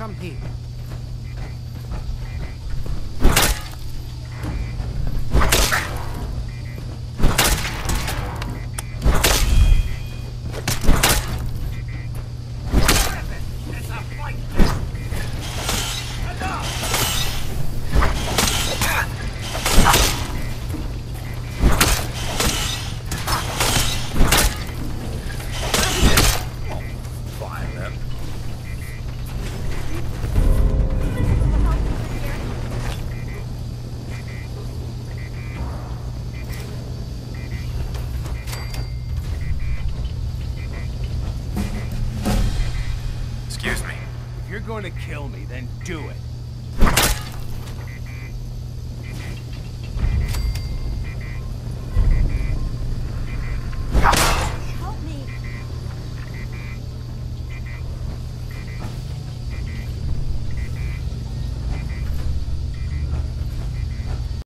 Come here. Excuse me. If you're going to kill me, then do it.